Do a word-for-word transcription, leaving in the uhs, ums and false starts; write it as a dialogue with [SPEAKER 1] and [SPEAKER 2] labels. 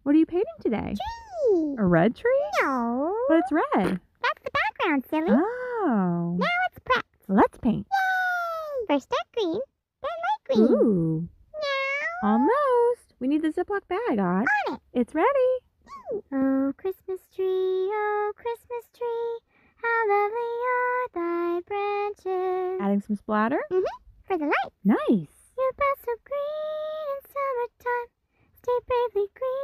[SPEAKER 1] What are you painting today?
[SPEAKER 2] Tree.
[SPEAKER 1] A red tree?
[SPEAKER 2] No.
[SPEAKER 1] But it's red.
[SPEAKER 2] That's the background, silly.
[SPEAKER 1] Oh.
[SPEAKER 2] Now it's prepped.
[SPEAKER 1] Let's paint.
[SPEAKER 2] Yay! First dark green, then light green.
[SPEAKER 1] Ooh.
[SPEAKER 2] Now.
[SPEAKER 1] Almost. We need the Ziploc bag, Odd.
[SPEAKER 2] On it.
[SPEAKER 1] It's ready.
[SPEAKER 2] Oh, Christmas tree, oh, Christmas tree, how lovely are thy branches.
[SPEAKER 1] Adding some splatter.
[SPEAKER 2] Mm-hmm. For the light.
[SPEAKER 1] Nice.
[SPEAKER 2] Your boughs so green in summertime, stay bravely green